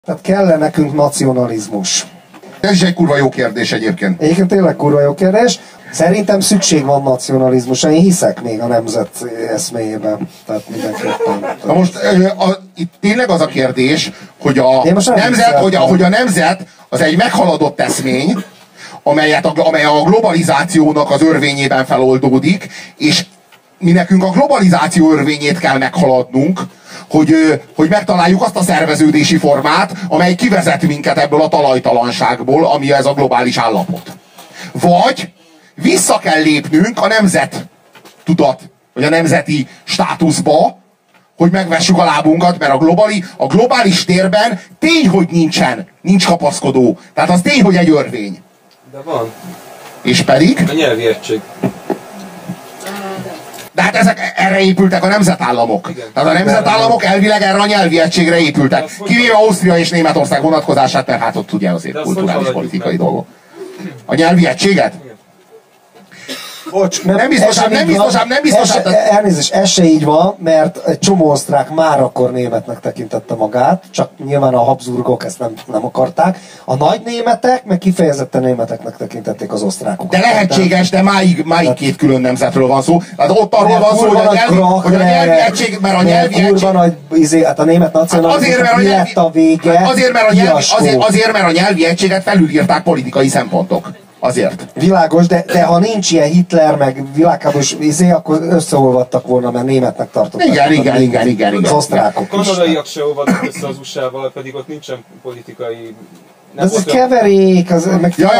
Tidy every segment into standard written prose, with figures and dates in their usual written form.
Tehát kell nekünk nacionalizmus? Ez is egy kurva jó kérdés egyébként. Egyébként tényleg kurva jó kérdés. Szerintem szükség van nacionalizmusra. Én hiszek még a nemzet eszméjében. Tehát mindenképpen. Na most itt tényleg az a kérdés, hogy a nemzet az egy meghaladott eszmény, amely a globalizációnak az örvényében feloldódik, és mi nekünk a globalizáció örvényét kell meghaladnunk, hogy megtaláljuk azt a szerveződési formát, amely kivezet minket ebből a talajtalanságból, ami ez a globális állapot. Vagy vissza kell lépnünk a nemzettudat, vagy a nemzeti státuszba, hogy megvessük a lábunkat, mert a globális térben tény, hogy nincs kapaszkodó. Tehát az tény, hogy egy örvény. De van. És pedig? A nyelvi egység. De hát erre épültek a nemzetállamok. Igen. Tehát a nemzetállamok elvileg erre a nyelvi egységre épültek. Kivéve Ausztria és Németország vonatkozását, mert hát ott ugye azért kulturális politikai dolgok. A nyelvi egységet? Bocs, nem biztos. Elnézést, ez se így van, mert egy csomó osztrák már akkor németnek tekintette magát, csak nyilván a Habsburgok ezt nem akarták. A nagy németek meg kifejezetten németeknek tekintették az osztrákokat. De lehetséges, de máig két külön nemzetről van szó. Hát ott arról van szó, hogy a nyelvi egység, mert a nyelvi egység... Hát a német nacionalizmus mi lett a vége? Azért, mert a nyelvi egységet felülírták politikai szempontok. Azért. Világos, de ha nincs ilyen Hitler, meg világháborús akkor összeolvadtak volna, mert németnek tartották. Igen. Az osztrákok is. A kanadaiak se olvadnak össze az USA-val, pedig ott nincsen politikai... Ez egy keverék, meg és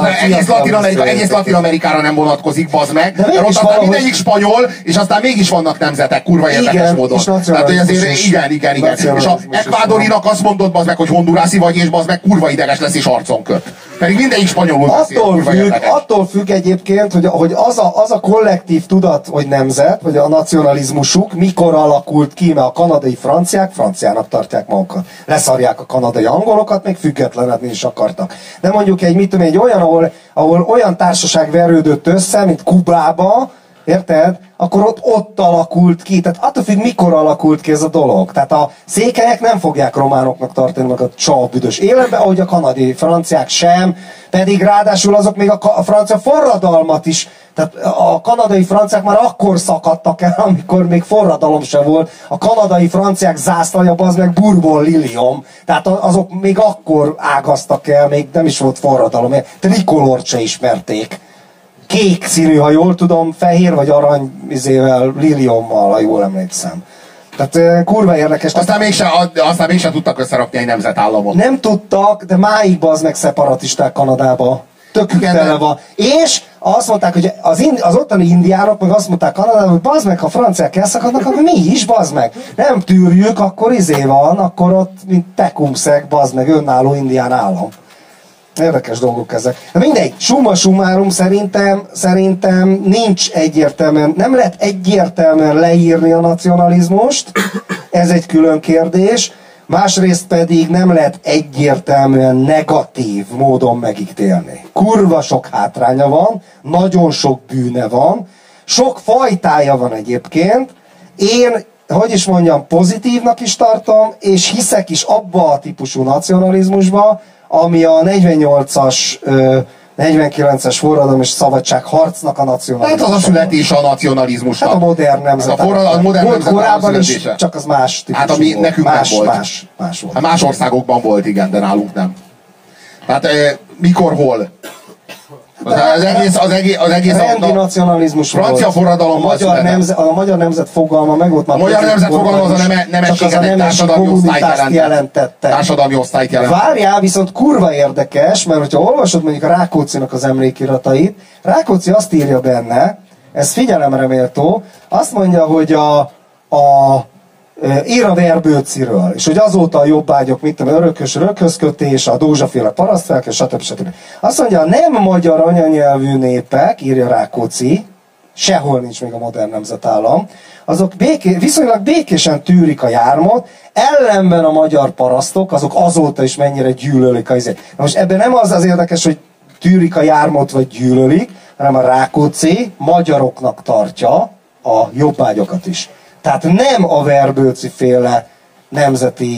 az egész Latin-Amerikára nem vonatkozik, bazd meg. Mert ott aztán mindegyik spanyol, és aztán mégis vannak nemzetek, kurva érdekes módon. Tehát, hogy azért, igen. És a Ekvádorinak azt mondod, bazd meg, hogy hondurászi vagy, és bazd meg kurva ideges lesz, és arcon köt. Pedig mindegyik spanyolul beszél. Attól függ egyébként, hogy az a kollektív tudat, hogy nemzet, vagy a nacionalizmusuk mikor alakult ki, mert a kanadai franciák franciának tartják magukat. Leszarják a kanadai angolokat, még függetlenet is akartak. De mondjuk egy olyan, ahol olyan társaság verődött össze, mint Kubába, érted? Akkor ott alakult ki. Tehát attól függ, mikor alakult ki ez a dolog. Tehát a székelyek nem fogják románoknak tartani magukat soha büdös életbe, ahogy a kanadai franciák sem, pedig ráadásul azok még a francia forradalmat is, tehát a kanadai franciák már akkor szakadtak el, amikor még forradalom se volt. A kanadai franciák zászlaja az meg Bourbon liliom. Tehát azok még akkor ágaztak el, még nem is volt forradalom. Trikolort se ismerték. Kék színű, ha jól tudom, fehér vagy arany liliommal, ha jól emlékszem. Tehát kurva érdekes. Aztán mégsem tudtak összerakni egy nemzetállamot. Nem tudtak, de máig az meg szeparatisták Kanadába. Tök tele van. És azt mondták, hogy az ottani indiánok meg azt mondták Kanadában, hogy bazd meg, ha franciák elszakadnak, akkor mi is, bazd meg. Nem tűrjük, akkor van, akkor ott, mint Tecumseh, bazd meg, önálló indián állam. Érdekes dolgok ezek. De mindegy, summa summarum szerintem nincs egyértelműen, nem lehet egyértelműen leírni a nacionalizmust, ez egy külön kérdés, másrészt pedig nem lehet egyértelműen negatív módon megítélni. Kurva sok hátránya van, nagyon sok bűne van, sok fajtája van egyébként, én, hogy is mondjam, pozitívnak is tartom, és hiszek is abba a típusú nacionalizmusba, ami a 48-as, 49-es forradalom és szabadságharcnak a nacionalizmus. Hát az a születés a nacionalizmusnak. Hát a modern nemzet. A modern volt korábban is, csak az más típusú hát ami nekünk más, nem volt. Más volt. Hát más országokban volt, igen, de nálunk nem. Tehát mikor, hol? Az egész rendi nacionalizmus francia forradalom a magyar nemzet fogalma meg volt már. A magyar nemzet fogalma az a nemességet, egy társadalmi osztályt jelent. Várjál, viszont kurva érdekes, mert hogyha olvasod mondjuk a Rákóczinak az emlékiratait, Rákóczi azt írja benne, ez figyelemre méltó, azt mondja, hogy ír a Verbőciről, és hogy azóta a jobbágyok, mit tudom, örökös röghözkötés, a Dózsaféle parasztfelke, stb. Azt mondja, a nem magyar anyanyelvű népek, írja Rákóczi, sehol nincs még a modern nemzetállam, azok viszonylag békésen tűrik a jármot, ellenben a magyar parasztok, azok azóta is mennyire gyűlölik a izét. Most ebben nem az érdekes, hogy tűrik a jármot, vagy gyűlölik, hanem a Rákóczi magyaroknak tartja a jobbágyokat is. Tehát nem a Verbőci féle nemzeti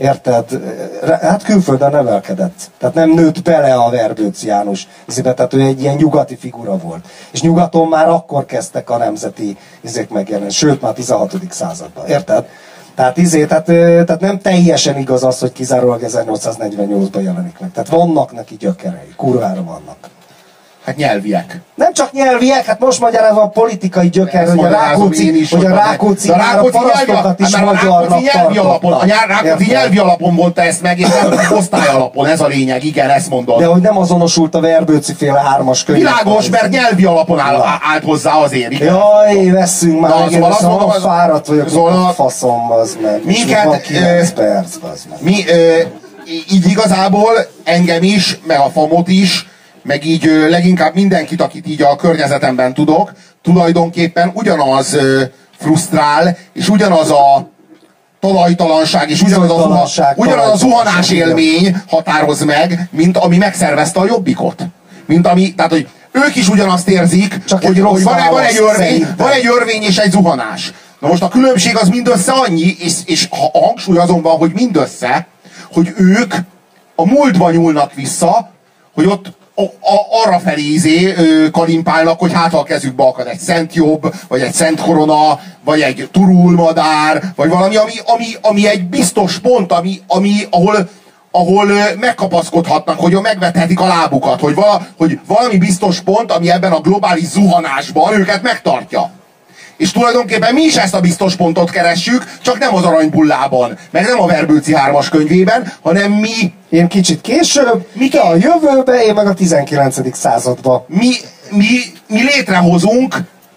Érted? Hát külföldön nevelkedett. Tehát nem nőtt bele a Verbőci János. Tehát ő egy ilyen nyugati figura volt. És nyugaton már akkor kezdtek a nemzeti izék megjelenni. Sőt, már 16. században. Érted? Tehát nem teljesen igaz az, hogy kizárólag 1848-ban jelenik meg. Tehát vannak neki gyökerei. Kurvára vannak. Hát nyelviek. Nem csak nyelviek, hát most magyarázom a politikai gyöker, hogy a Rákóczi már a parasztokat is magyarnak tartotta. A Rákóczi nyelvi alapon mondta ezt meg, és nem osztály alapon, ez a lényeg, igen, ezt mondod. De hogy nem azonosult a Verbőci féle 3-as könyv. Világos, mert nyelvi alapon állt hozzá azért, igen. Jaj, vesszünk már, igen, szóval fáradt vagyok, a faszom, az meg. Minket, 9 perc, az meg. Így igazából engem is, meg a Famot is, meg így leginkább mindenkit, akit így a környezetemben tudok, tulajdonképpen ugyanaz frusztrál, és ugyanaz a talajtalanság, és ugyanaz a zuhanás élmény határoz meg, mint ami megszervezte a Jobbikot. Tehát, hogy ők is ugyanazt érzik, hogy van egy örvény és egy zuhanás. Na most a különbség az mindössze annyi, és a hangsúly azon van, hogy mindössze, hogy ők a múltba nyúlnak vissza, hogy ott arra felé kalimpálnak, hogy hát a kezükbe akad egy Szent Jobb, vagy egy Szent Korona, vagy egy turulmadár, vagy valami, ami egy biztos pont, ahol megkapaszkodhatnak, hogy megvethetik a lábukat, hogy valami biztos pont, ami ebben a globális zuhanásban őket megtartja. És tulajdonképpen mi is ezt a biztos pontot keressük, csak nem az Aranybullában, meg nem a Verbőci 3-as könyvében, hanem mi... Én kicsit később, a jövőbe, én meg a 19. században. Mi létrehozunk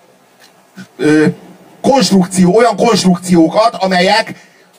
olyan konstrukciókat, amelyek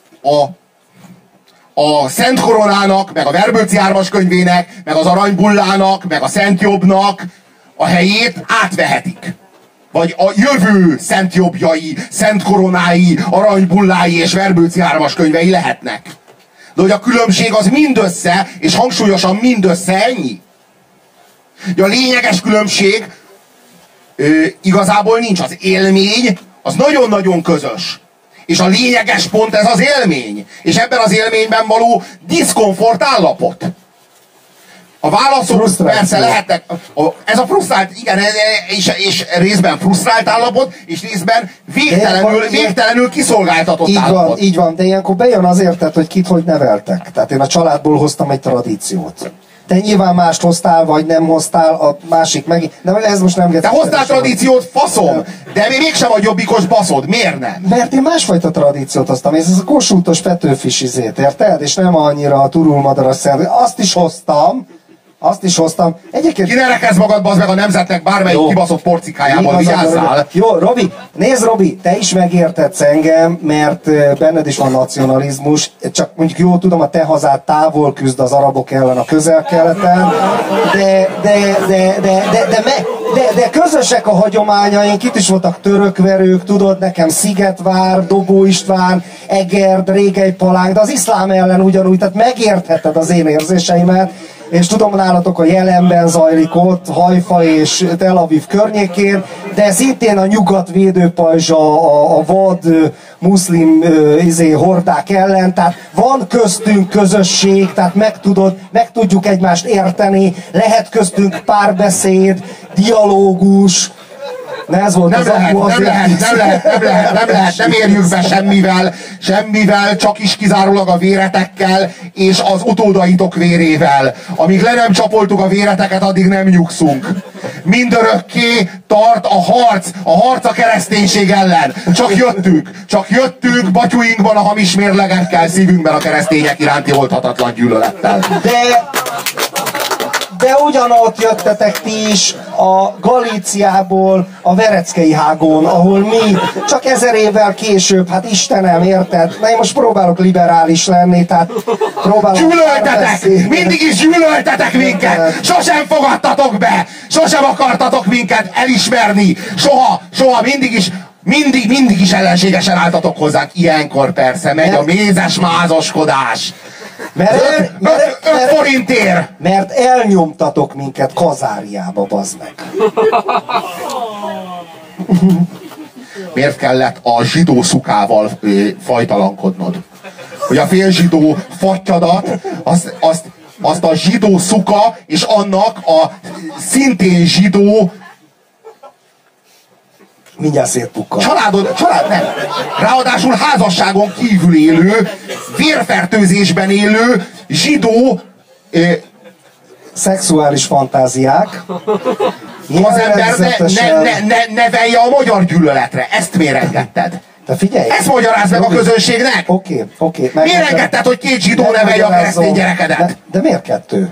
a Szent Koronának, meg a Verbőci 3-as könyvének, meg az Aranybullának, meg a Szent Jobbnak a helyét átvehetik. Vagy a jövő Szent Jobbjai, Szent Koronái, Aranybullái és Verbőci 3-as könyvei lehetnek. De hogy a különbség az mindössze, és hangsúlyosan mindössze ennyi. De a lényeges különbség igazából nincs. Az élmény az nagyon-nagyon közös. És a lényeges pont ez az élmény. És ebben az élményben való diszkomfort állapot. A válaszok persze lehetnek, ez a frusztrált, igen, és részben frusztrált állapot, és részben végtelenül kiszolgáltatott állapot. Így van, de ilyenkor bejön azért, tehát, hogy kit hogy neveltek. Tehát én a családból hoztam egy tradíciót. Te nyilván mást hoztál, vagy nem hoztál, a másik meg... De ez most nem... Te hoztál tradíciót, faszom! De mégsem vagy jobbikos baszod, miért nem? Mert én másfajta tradíciót hoztam, ez a Kossuthos Petőfis izét, érted? És nem annyira a turulmadaras szervezet. Azt is hoztam. Egyébként... Kinerekezz magad, bazd meg a nemzetnek bármelyik kibaszott porcikájából, vigyázzál! Jó, Robi, nézd Robi, te is megértetsz engem, mert benned is van nacionalizmus, csak mondjuk jó tudom, a te hazád távol küzd az arabok ellen a Közel-Keleten, de közösek a hagyományaink, itt is voltak törökverők, tudod, nekem Szigetvár, Dobó István, Egerd, Régelypalánk, de az iszlám ellen ugyanúgy, tehát megértheted az én érzéseimet, és tudom, nálatok a jelenben zajlik ott, Hajfa és Tel Aviv környékén, de szintén a nyugat védőpajzsa a vad muszlim hordák ellen, tehát van köztünk közösség, tehát meg tudjuk egymást érteni, lehet köztünk párbeszéd, dialógus. Nem érjük be semmivel, csak is kizárólag a véretekkel és az utódaitok vérével. Amíg le nem csapoltuk a véreteket, addig nem nyugszunk. Mindörökké tart a harc a kereszténység ellen. Csak jöttünk batyuinkban a hamis mérlegekkel, szívünkben a keresztények iránti oldhatatlan gyűlölettel. De ugyanott jöttetek ti is a Galíciából, a Vereckei hágón, ahol mi csak 1000 évvel később, hát Istenem, érted? Na én most próbálok liberális lenni, tehát próbálok... Gyűlöltetek! Mindig is gyűlöltetek minket! Sosem fogadtatok be! Sosem akartatok minket elismerni! Soha, mindig is ellenségesen álltatok hozzánk. Ilyenkor persze megy a mézes mázoskodás. 5 forintért! Mert elnyomtatok minket Kazáriába, bazd meg. Miért kellett a zsidó szukával fajtalankodnod? hogy a félzsidó fattyadat, azt a zsidó szuka és annak a szintén zsidó mindjárt szétpukkal. Család nem. Ráadásul házasságon kívül élő, vérfertőzésben élő zsidó szexuális fantáziák. Az ember nevelje a magyar gyűlöletre. Ezt miért engedted? De figyelj! Ezt magyarázd meg a közönségnek! Oké. Miért engedted, hogy két zsidó nevelje a keresztény gyerekedet? De miért kettő?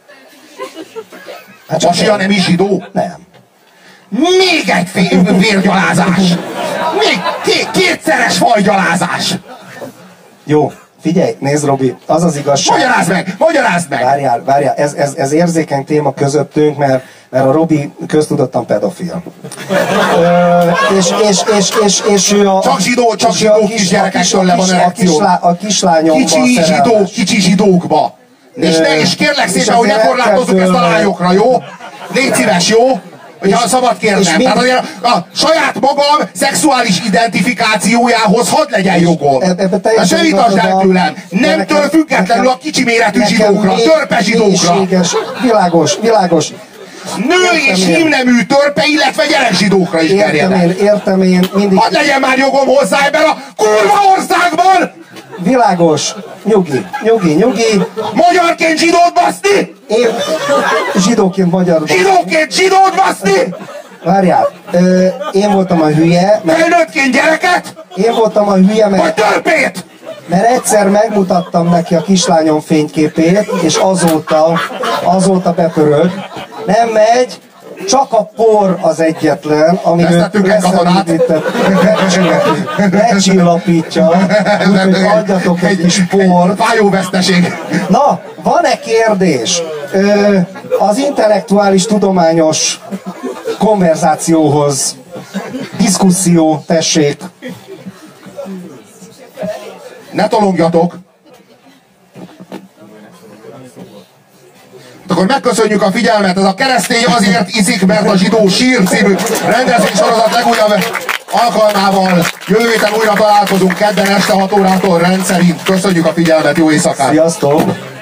Hát Pasia nem is zsidó? Nem. Még egy vérgyalázás! Még kétszeres fajgyalázás! Jó, figyelj, nézd Robi, az az igazság. Magyarázd meg! Várjál, ez érzékeny téma közöttünk, mert a Robi köztudottan pedofil. És ő a... Csak zsidó kisgyerekektől le van erekció. A kislányomban szerelmes. Kicsi zsidókba. És kérlek szépen, hogy ne korlátozzuk ezt a lányokra, jó? Légy szíves, jó? Hogyha szabad kérnem. Tehát azért a saját magam szexuális identifikációjához hadd legyen jogom. Se vitasd el tőlem. Nemtől függetlenül a kicsi méretű zsidókra, törpe zsidókra. Világos. Nő és hímnemű törpe, illetve gyerekzsidókra is terjedek. Értem én. Mindig... Hadd legyen már jogom hozzá ebben a kurva országban! Világos. Nyugi. Magyarként zsidót baszni! Én zsidóként magyar baszni. Zsidóként zsidót baszni! Várjál, én voltam a hülye, felnőttként gyereket? Én voltam a hülye, vagy törpét! Mert egyszer megmutattam neki a kislányom fényképét, és azóta bepörög. Nem megy, csak a por az egyetlen, ami lecsillapítja, úgyhogy adjatok egy kis port. Fájóveszteség. Na, van-e kérdés? Az intellektuális, tudományos konverzációhoz, diszkuszió, tessék. Ne tolongjatok! Akkor megköszönjük a figyelmet, ez a Keresztény azért iszik, mert a zsidó sír című rendezvénysorozat legújabb alkalmával. Jövő héten újra találkozunk kedden este 6 órától rendszerint. Köszönjük a figyelmet, jó éjszakát! Sziasztok!